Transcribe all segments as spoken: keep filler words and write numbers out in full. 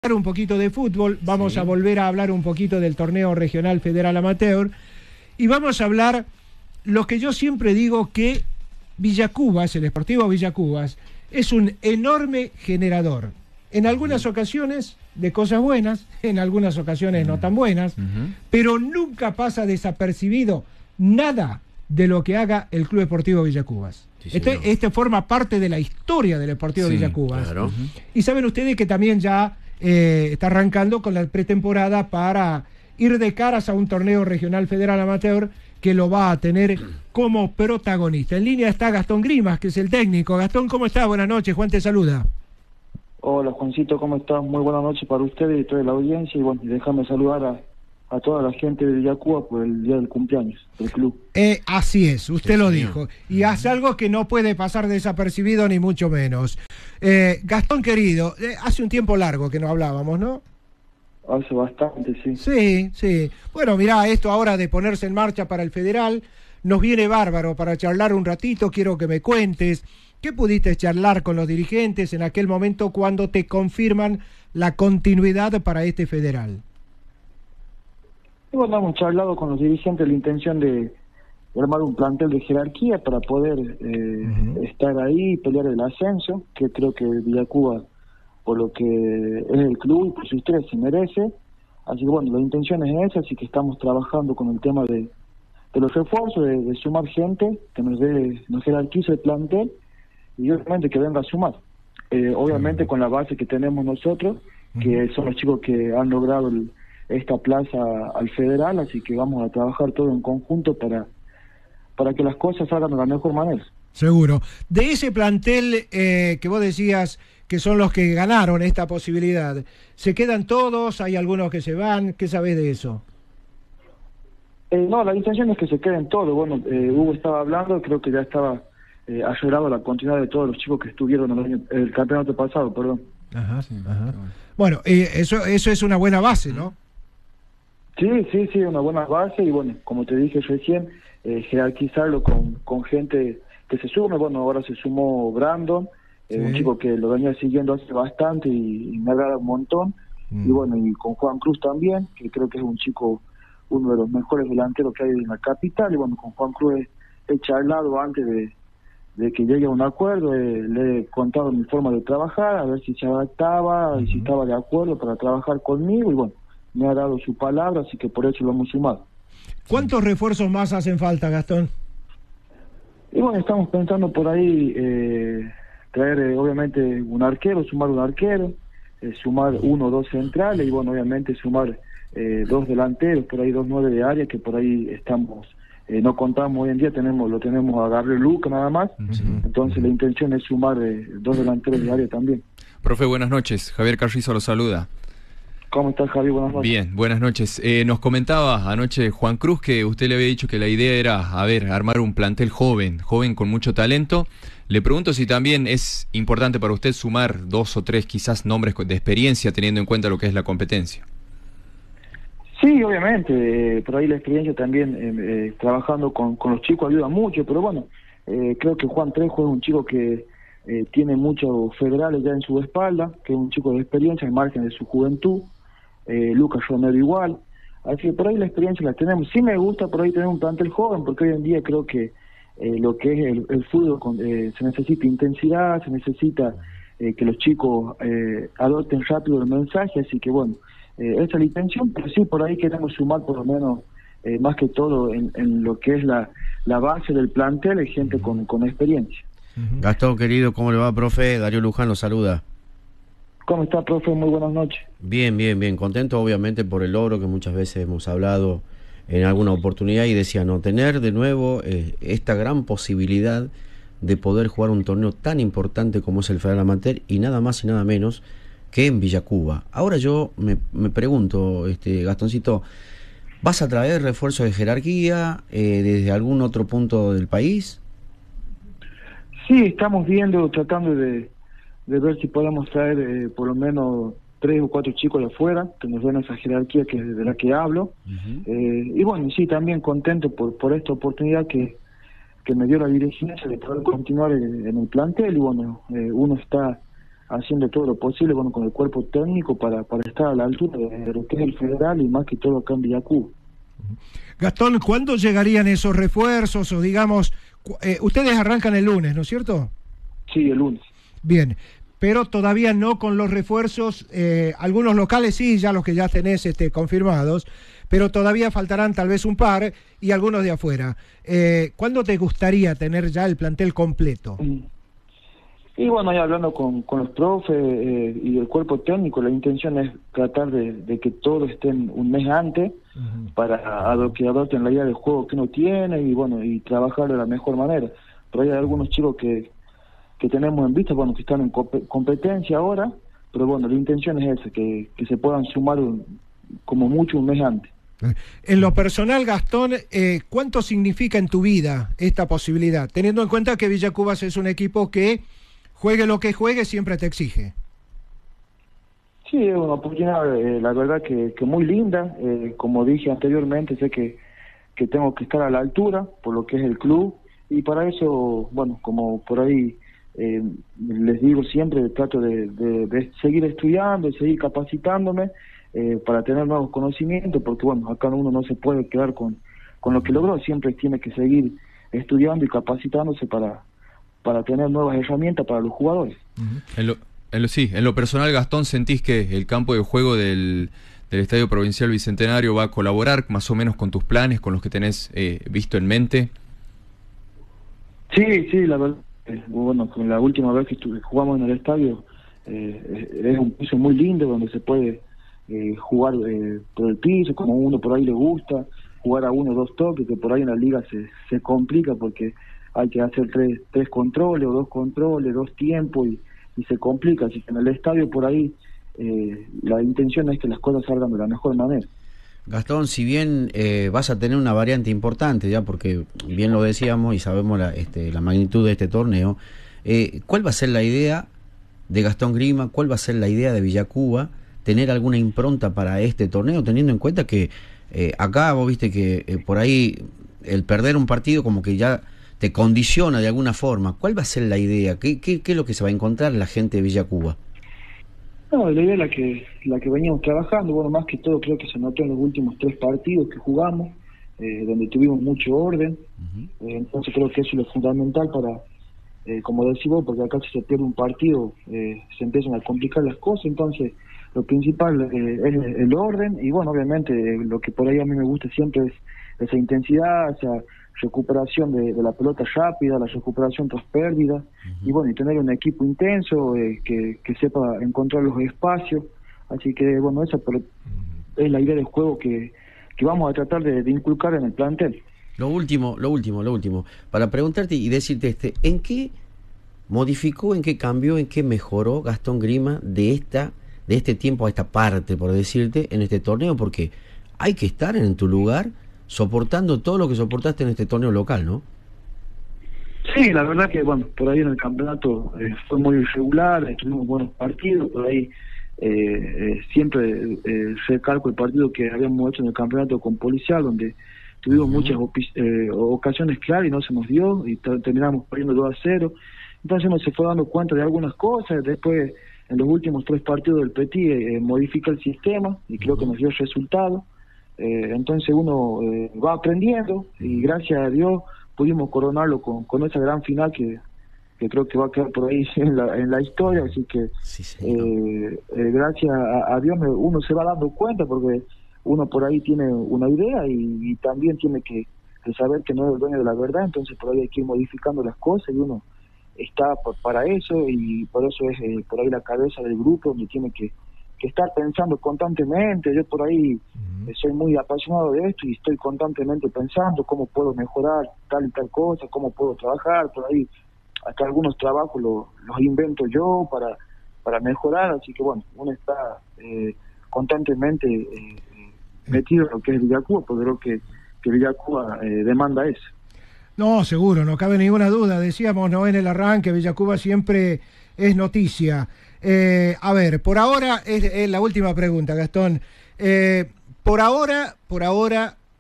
un poquito de fútbol, vamos sí. a volver a hablar un poquito del torneo regional federal amateur y vamos a hablar lo que yo siempre digo, que Villa Cubas, el Sportivo Villa Cubas, es un enorme generador. En algunas ocasiones de cosas buenas, en algunas ocasiones no tan buenas, uh-huh. pero nunca pasa desapercibido nada de lo que haga el Club Deportivo Villa Cubas. Sí, este, este forma parte de la historia del Deportivo sí, Villa Cubas. Claro. Uh-huh. Y saben ustedes que también ya eh, está arrancando con la pretemporada para ir de caras a un torneo regional federal amateur que lo va a tener como protagonista. En línea está Gastón Grimas, que es el técnico. Gastón, ¿cómo estás? Buenas noches, Juan te saluda. Hola, Juancito, ¿cómo estás? Muy buenas noches para ustedes y toda la audiencia. Y bueno, déjame saludar a, a toda la gente de Villa Cubas por el día del cumpleaños del club. Eh, así es, usted sí, lo señor. dijo. Y hace algo que no puede pasar desapercibido, ni mucho menos. Eh, Gastón, querido, eh, hace un tiempo largo que no hablábamos, ¿no? Hace bastante, sí. Sí, sí. Bueno, mirá, esto ahora de ponerse en marcha para el federal, nos viene bárbaro para charlar un ratito. Quiero que me cuentes, ¿qué pudiste charlar con los dirigentes en aquel momento cuando te confirman la continuidad para este federal? Y bueno, hemos charlado con los dirigentes la intención de armar un plantel de jerarquía para poder eh, uh-huh. estar ahí y pelear el ascenso, que creo que Villa Cubas, por lo que es el club y por su historia, se merece. Así que bueno, la intención es esa, así que estamos trabajando con el tema de, de los refuerzos, de, de sumar gente, que nos dé, nos jerarquice el plantel y obviamente que venga a sumar. Eh, obviamente uh-huh. con la base que tenemos nosotros, que uh-huh. son los chicos que han logrado el, esta plaza al federal, así que vamos a trabajar todo en conjunto para, para que las cosas salgan de la mejor manera. Seguro. De ese plantel eh, que vos decías que son los que ganaron esta posibilidad, ¿se quedan todos? ¿Hay algunos que se van? ¿Qué sabés de eso? Eh, no, la intención es que se queden todos. Bueno, eh, Hugo estaba hablando, creo que ya estaba eh, asegurado la continuidad de todos los chicos que estuvieron el, año, el campeonato pasado, perdón. Ajá, sí, ajá. Bueno, eh, eso, eso es una buena base, ¿no? Sí, sí, sí, una buena base y bueno, como te dije recién, eh, jerarquizarlo con, con gente que se sume. Bueno, ahora se sumó Brandon, eh, sí. un chico que lo venía siguiendo hace bastante y, y me agrada un montón. Mm. Y bueno, y con Juan Cruz también, que creo que es un chico, uno de los mejores delanteros que hay en la capital. Y bueno, con Juan Cruz he, he charlado antes de, de que llegue a un acuerdo, eh, le he contado mi forma de trabajar, a ver si se adaptaba, mm. y si estaba de acuerdo para trabajar conmigo. Y bueno, me ha dado su palabra, así que por eso lo hemos sumado. ¿Cuántos refuerzos más hacen falta, Gastón? Y bueno, estamos pensando por ahí eh, traer eh, obviamente un arquero, sumar un arquero, eh, sumar uno o dos centrales y bueno, obviamente sumar eh, dos delanteros, por ahí dos nueve de área, que por ahí estamos, eh, no contamos hoy en día, tenemos lo tenemos a Gabriel Luca nada más, uh-huh. entonces la intención es sumar eh, dos delanteros de área también. Profe, buenas noches, Javier Carrizo lo saluda. ¿Cómo estás, Javi? Buenas noches. Bien, buenas noches. Eh, nos comentaba anoche Juan Cruz que usted le había dicho que la idea era, a ver, armar un plantel joven, joven con mucho talento. Le pregunto si también es importante para usted sumar dos o tres quizás nombres de experiencia teniendo en cuenta lo que es la competencia. Sí, obviamente, eh, por ahí la experiencia también eh, eh, trabajando con, con los chicos ayuda mucho, pero bueno, eh, creo que Juan Trejo es un chico que eh, tiene muchos federales ya en su espalda, que es un chico de experiencia al margen de su juventud. Eh, Lucas Romero igual, así que por ahí la experiencia la tenemos. Sí me gusta por ahí tener un plantel joven, porque hoy en día creo que eh, lo que es el, el fútbol con, eh, se necesita intensidad, se necesita eh, que los chicos eh, adopten rápido el mensaje, así que bueno, eh, esa es la intención, pero sí por ahí queremos sumar por lo menos eh, más que todo en, en lo que es la, la base del plantel, hay gente con, con experiencia. Gastón, querido, ¿cómo le va, profe? Darío Luján lo saluda. ¿Cómo está, profe? Muy buenas noches. Bien, bien, bien. Contento, obviamente, por el logro que muchas veces hemos hablado en alguna oportunidad y decía, no, tener de nuevo eh, esta gran posibilidad de poder jugar un torneo tan importante como es el Federal Amateur y nada más y nada menos que en Villa Cuba. Ahora yo me, me pregunto, este Gastoncito, ¿vas a traer refuerzos de jerarquía eh, desde algún otro punto del país? Sí, estamos viendo, tratando de... de ver si podemos traer eh, por lo menos tres o cuatro chicos de afuera, que nos den esa jerarquía que de la que hablo. Uh-huh. eh, y bueno, sí, también contento por por esta oportunidad que, que me dio la dirigencia de poder continuar en, en el plantel. Y bueno, eh, uno está haciendo todo lo posible, bueno, con el cuerpo técnico para, para estar a la altura de lo que es el federal y más que todo acá en Villacuba. Gastón, ¿cuándo llegarían esos refuerzos? O digamos, eh, ustedes arrancan el lunes, ¿no es cierto? Sí, el lunes. Bien, pero todavía no con los refuerzos, eh, algunos locales sí, ya los que ya tenés este, confirmados, pero todavía faltarán tal vez un par y algunos de afuera. Eh, ¿Cuándo te gustaría tener ya el plantel completo? Y bueno, ya hablando con, con los profes eh, y el cuerpo técnico, la intención es tratar de, de que todos estén un mes antes uh-huh. para a lo que adopten la idea del juego que uno tiene y bueno, y trabajar de la mejor manera. Pero hay algunos chicos que, que tenemos en vista, bueno, que están en comp- competencia ahora, pero bueno, la intención es esa, que, que se puedan sumar un, como mucho un mes antes. En lo personal, Gastón, eh, ¿cuánto significa en tu vida esta posibilidad? Teniendo en cuenta que Villacubas es un equipo que juegue lo que juegue, siempre te exige. Sí, es una oportunidad, eh, la verdad que, que muy linda. Eh, como dije anteriormente, sé que, que tengo que estar a la altura por lo que es el club. Y para eso, bueno, como por ahí eh, les digo siempre, trato de, de, de seguir estudiando, de seguir capacitándome eh, para tener nuevos conocimientos, porque bueno, acá uno no se puede quedar con, con lo que logró, siempre tiene que seguir estudiando y capacitándose para... para tener nuevas herramientas para los jugadores. Uh-huh. En lo, en lo, sí, en lo personal, Gastón, ¿sentís que el campo de juego del, del Estadio Provincial Bicentenario va a colaborar más o menos con tus planes, con los que tenés eh, visto en mente? Sí, sí, la verdad, eh, bueno, con la última vez que estuve, jugamos en el estadio, eh, es un piso muy lindo donde se puede eh, jugar eh, por el piso, como uno por ahí le gusta, jugar a uno o dos toques, que por ahí en la liga se, se complica porque hay que hacer tres, tres controles o dos controles, dos tiempos y, y se complica. Así que en el estadio por ahí eh, la intención es que las cosas salgan de la mejor manera. Gastón, si bien eh, vas a tener una variante importante ya, porque bien lo decíamos y sabemos la, este, la magnitud de este torneo, eh, ¿cuál va a ser la idea de Gastón Grima? ¿Cuál va a ser la idea de Villacuba? ¿Tener alguna impronta para este torneo, teniendo en cuenta que eh, acá vos viste que eh, por ahí el perder un partido como que ya te condiciona de alguna forma? ¿Cuál va a ser la idea? ¿Qué, qué, qué es lo que se va a encontrar la gente de Villacuba? No, la idea es la que, la que veníamos trabajando, bueno, más que todo creo que se notó en los últimos tres partidos que jugamos, eh, donde tuvimos mucho orden, uh-huh. eh, entonces creo que eso es lo fundamental para, eh, como decís vos, porque acá si se pierde un partido eh, se empiezan a complicar las cosas, entonces lo principal eh, es el orden y bueno, obviamente eh, lo que por ahí a mí me gusta siempre es esa intensidad, esa recuperación de, de la pelota rápida, la recuperación tras pérdidas, uh-huh. y bueno, y tener un equipo intenso eh, que, que sepa encontrar los espacios, así que bueno, esa es la idea del juego que, que vamos a tratar de, de inculcar en el plantel. Lo último, lo último, lo último, para preguntarte y decirte este, ¿en qué modificó, en qué cambió, en qué mejoró Gastón Grima de esta, de este tiempo a esta parte, por decirte, en este torneo? Porque hay que estar en tu lugar soportando todo lo que soportaste en este torneo local, ¿no? Sí, la verdad que, bueno, por ahí en el campeonato eh, fue muy irregular, tuvimos buenos partidos, por ahí eh, eh, siempre eh, recalco el partido que habíamos hecho en el campeonato con Policial, donde tuvimos uh-huh. muchas opi- eh, ocasiones claras y no se nos dio, y t- terminamos perdiendo dos a cero, entonces uno se fue dando cuenta de algunas cosas, después en los últimos tres partidos del Petit eh, modifica el sistema, y creo uh-huh. que nos dio resultado. Eh, entonces uno eh, va aprendiendo y gracias a Dios pudimos coronarlo con, con esa gran final que, que creo que va a quedar por ahí en la, en la historia, así que sí, eh, eh, gracias a, a Dios me, uno se va dando cuenta porque uno por ahí tiene una idea y, y también tiene que, que saber que no es el dueño de la verdad, entonces por ahí hay que ir modificando las cosas y uno está por, para eso y por eso es eh, por ahí la cabeza del grupo donde tiene que que estar pensando constantemente. Yo por ahí uh-huh. soy muy apasionado de esto y estoy constantemente pensando cómo puedo mejorar tal y tal cosa, cómo puedo trabajar, por ahí hasta algunos trabajos lo, los invento yo para para mejorar, así que bueno, uno está eh, constantemente eh, metido en lo que es Villacuba, porque creo que, que Villacuba eh, demanda eso. No, seguro, no cabe ninguna duda, decíamos no en el arranque, Villacuba siempre es noticia. Eh, a ver, por ahora, es, es la última pregunta, Gastón. Eh, por ahora, por ahora,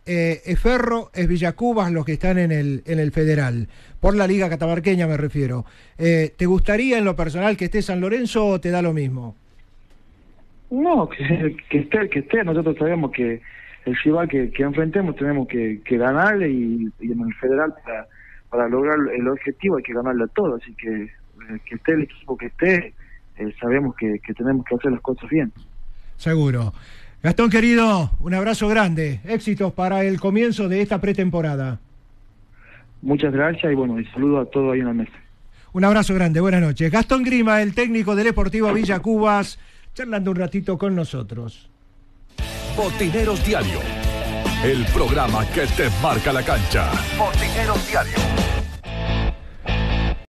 eh, es Ferro, es Villacubas los que están en el, en el federal, por la Liga Catamarqueña me refiero. Eh, ¿Te gustaría en lo personal que esté San Lorenzo o te da lo mismo? No, que, que esté, que esté. Nosotros sabemos que el rival que, que enfrentemos tenemos que, que ganarle y, y en el federal para, para lograr el objetivo hay que ganarle a todos. Así que eh, que esté el equipo que esté, eh, sabemos que, que tenemos que hacer las cosas bien. Seguro. Gastón querido, un abrazo grande. Éxitos para el comienzo de esta pretemporada. Muchas gracias y bueno, y saludo a todos ahí en la mesa. Un abrazo grande, buenas noches. Gastón Grima, el técnico del Deportivo Villacubas, charlando un ratito con nosotros. Botineros Diario, el programa que te marca la cancha. Botineros Diario.